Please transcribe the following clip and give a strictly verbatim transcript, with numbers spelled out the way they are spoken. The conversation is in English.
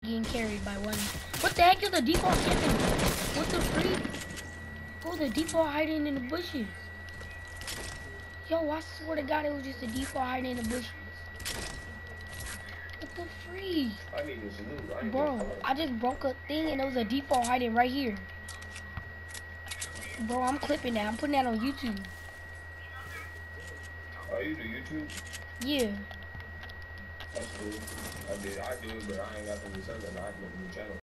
getting carried by one. What the heck is the default camping? What the freak? Oh, the default hiding in the bushes. Yo, I swear to God, it was just a default hiding in the bushes. What the freak? I need this loot. I need Bro, this I just broke a thing and it was a default hiding right here. Bro, I'm clipping that. I'm putting that on YouTube. Oh, you do YouTube? Yeah. That's cool. I did. I do, but I ain't got the new channel. I have no new channel.